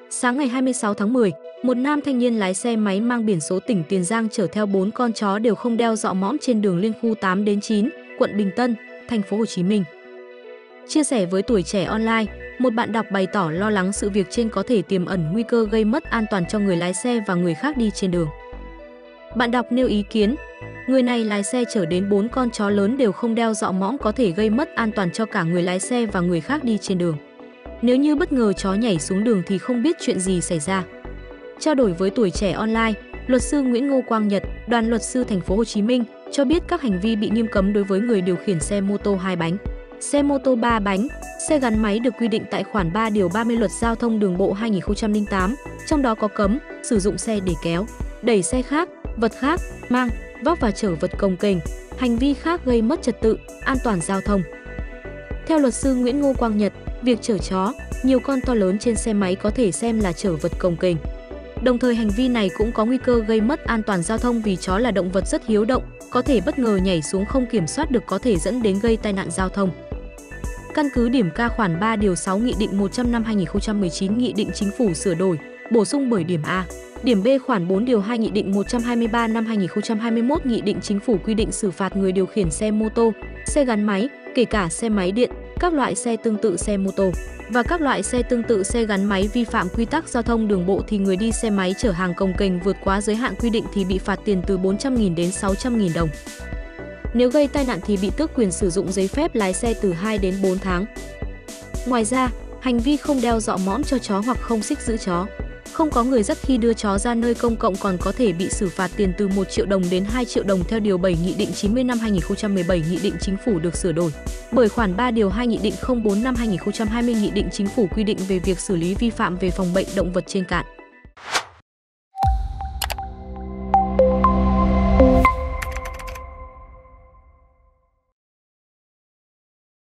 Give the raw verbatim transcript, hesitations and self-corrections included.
Sáng ngày hai mươi sáu tháng mười, một nam thanh niên lái xe máy mang biển số tỉnh Tiền Giang chở theo bốn con chó đều không đeo dọ mõm trên đường liên khu tám đến chín, quận Bình Tân, thành phố Hồ Chí Minh. Chia sẻ với Tuổi Trẻ Online, một bạn đọc bày tỏ lo lắng sự việc trên có thể tiềm ẩn nguy cơ gây mất an toàn cho người lái xe và người khác đi trên đường. Bạn đọc nêu ý kiến, người này lái xe chở đến bốn con chó lớn đều không đeo dọ mõm có thể gây mất an toàn cho cả người lái xe và người khác đi trên đường. Nếu như bất ngờ chó nhảy xuống đường thì không biết chuyện gì xảy ra. Trao đổi với Tuổi Trẻ Online, luật sư Nguyễn Ngô Quang Nhật, Đoàn luật sư thành phố Hồ Chí Minh cho biết các hành vi bị nghiêm cấm đối với người điều khiển xe mô tô hai bánh, xe mô tô ba bánh, xe gắn máy được quy định tại khoản ba điều ba mươi Luật Giao thông Đường bộ hai nghìn không trăm lẻ tám, trong đó có cấm sử dụng xe để kéo, đẩy xe khác, vật khác, mang, vác và chở vật cồng kềnh, hành vi khác gây mất trật tự, an toàn giao thông. Theo luật sư Nguyễn Ngô Quang Nhật, việc chở chó, nhiều con to lớn trên xe máy có thể xem là chở vật cồng kềnh. Đồng thời hành vi này cũng có nguy cơ gây mất an toàn giao thông vì chó là động vật rất hiếu động, có thể bất ngờ nhảy xuống không kiểm soát được có thể dẫn đến gây tai nạn giao thông. Căn cứ điểm K khoản ba điều sáu Nghị định một trăm năm hai nghìn không trăm mười chín Nghị định Chính phủ sửa đổi, bổ sung bởi điểm A, điểm B khoản bốn điều hai Nghị định một trăm hai mươi ba năm hai nghìn không trăm hai mươi mốt Nghị định Chính phủ quy định xử phạt người điều khiển xe mô tô, xe gắn máy, kể cả xe máy điện, các loại xe tương tự xe mô tô và các loại xe tương tự xe gắn máy vi phạm quy tắc giao thông đường bộ thì người đi xe máy chở hàng cồng kềnh vượt quá giới hạn quy định thì bị phạt tiền từ bốn trăm nghìn đến sáu trăm nghìn đồng. Nếu gây tai nạn thì bị tước quyền sử dụng giấy phép lái xe từ hai đến bốn tháng. Ngoài ra, hành vi không đeo dọ mõm cho chó hoặc không xích giữ chó, không có người dắt khi đưa chó ra nơi công cộng còn có thể bị xử phạt tiền từ một triệu đồng đến hai triệu đồng theo điều bảy Nghị định chín mươi năm hai nghìn không trăm mười bảy Nghị định Chính phủ được sửa đổi bởi khoản ba điều hai Nghị định không bốn năm hai nghìn không trăm hai mươi Nghị định Chính phủ quy định về việc xử lý vi phạm về phòng bệnh động vật trên cạn.